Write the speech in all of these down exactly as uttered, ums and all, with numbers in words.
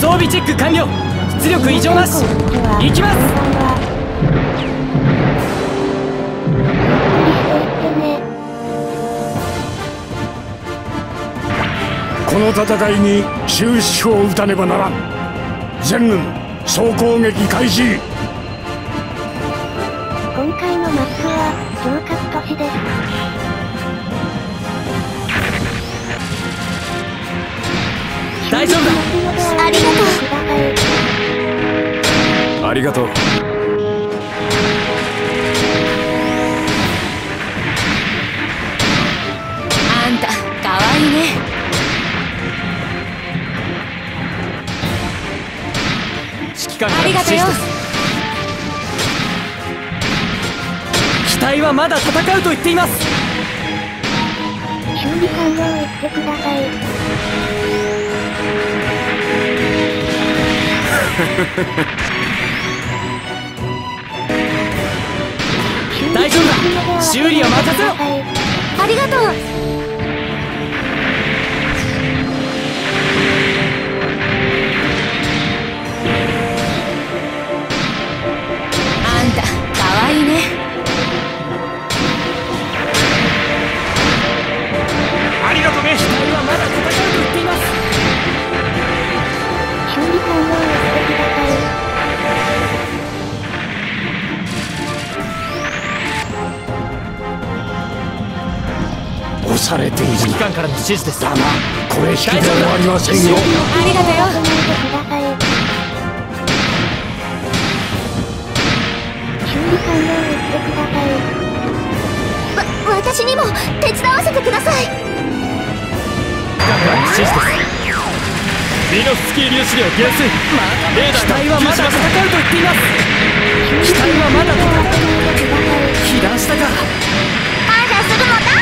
装備チェック完了。出力異常なし。行きます。 この戦いに終止符を打たねばならん。全軍総攻撃開始。 今回のマップは城郭都市です。 大丈夫だ。 ありがとう。 ありがとう。 あんたかわいいね。 指揮官からの指示です。機体はまだ戦うと言っています。 修理完了言ってください。 大丈夫だ。修理は任せろ。 ありがとう。あんたかわいいね。 ありがとうね。機体はまだ戦うと言っています。 修理完了言ってください。 押されている。 指揮官からの指示です。 だがこれ引きで終わりませんよ。 ありがとうよ。 修理完了言ってください。わ、私にも手伝わせてください。 指揮官からの指示です。ミノフスキー粒子量減衰。レーダーが機体はまだ戦うと言っています。機体はまだ戦う。被弾したか。 感謝するのだ。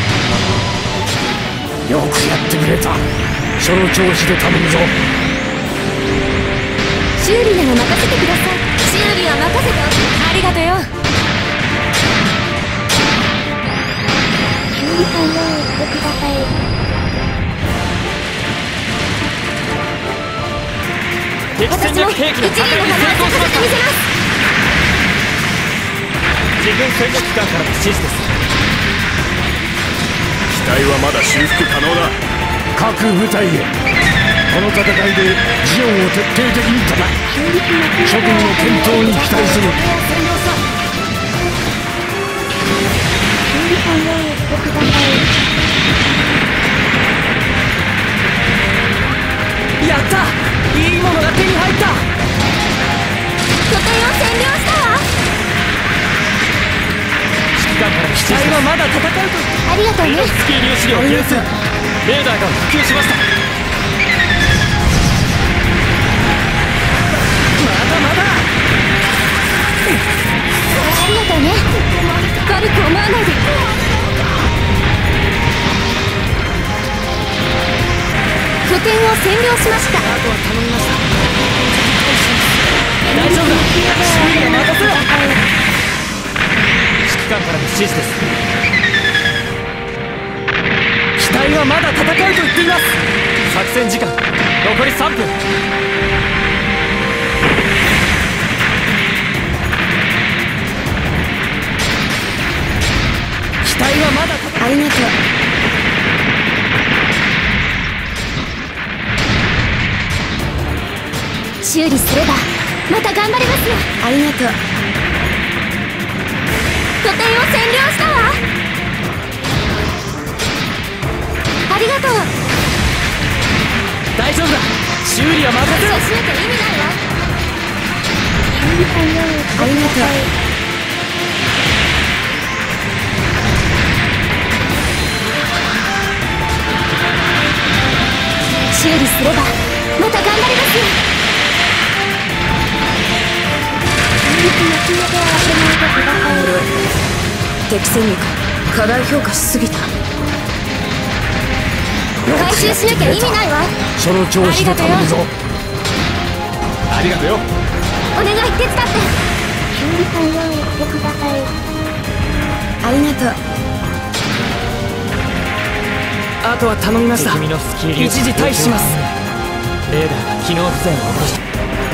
よくやってくれた。その調子で頼むぞ。 修理なら任せてください。修理は任せておく。ありがとうよ。 修理完了言ってください。 敵戦略兵器の破壊に成功しました。自軍戦略機関からの指示です。 機体はまだ修復可能だ。各部隊へ。この戦いでジオンを徹底的に叩き、諸君の健闘に期待する。 修理完了言ってください。 やった。いいものが手に入った。 拠点を占領したわ。 指揮官からの機体はまだ戦うと。 ありがとうね。 ミノフスキー粒子量減衰。レーダーが復旧しました。まだまだ。 ありがとうね。悪く思わないで。拠点を占領しました。 あとは頼みました。大丈夫だ。修理は任せろ。指揮官からの指示です。機体はまだ戦うと言っています。作戦時間残りさんぷん。機体はまだ戦う。 ありがとう。修理すればまた頑張りますよ。ありがとう。拠点を占領したわ。ありがとう。 大丈夫だ。修理は任せろ。 そうしなきゃ意味ないわ。 修理完了言ってください。 ありがとう。修理すればまた頑張りますよ。敵戦力過大評価しすぎた。回収しなきゃ意味ないわ。 その調子で頼むぞ。 ありがとうよ。 お願い手伝って。 修理完了言ってください。 ありがとう。 あとは頼みました。一時退避します。 レーダーが機能不全を起こした。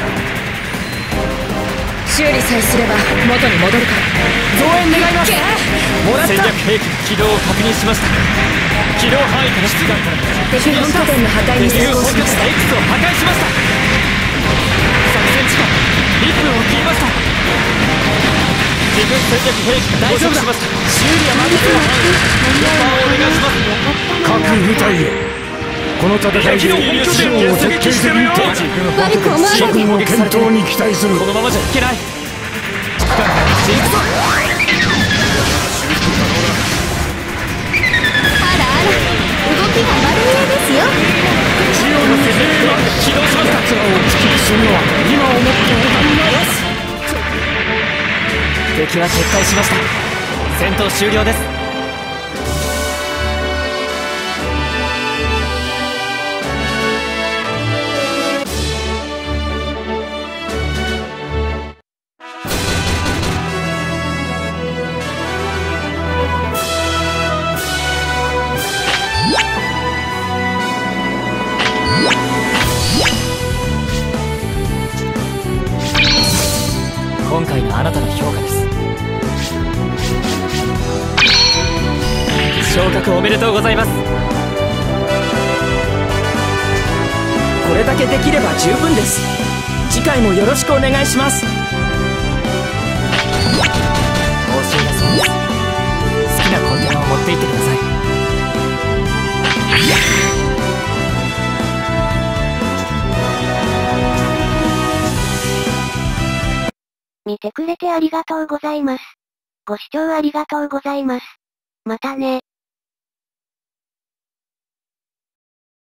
修理さえすれば元に戻るから。 増援願います。もらった。戦略兵器の起動を確認しました。起動範囲から出願から敵本拠点の破壊に成功しました。 X を破壊しました。作戦時間いっぷんを切りました。自分戦略兵器が大丈夫だ。修理は任せる。予算をお願いします。 各部隊へ。この戦いでジオンを徹底的に統治。 悪く思わないで。 諸君の健闘に期待する。 このままじゃいけない。力が進むぞ。 あらあら、動きが丸見えですよ。 ジオンの兵が起動しました。 奴らを突きするのは今をもってよし。敵は撤退しました。戦闘終了です。今回のあなたの評価です。昇格おめでとうございます。 これだけできれば十分です。次回もよろしくお願いします。 報酬だそうです。好きなコンテナを持って行ってください。 見てくれてありがとうございます。ご視聴ありがとうございます。またね。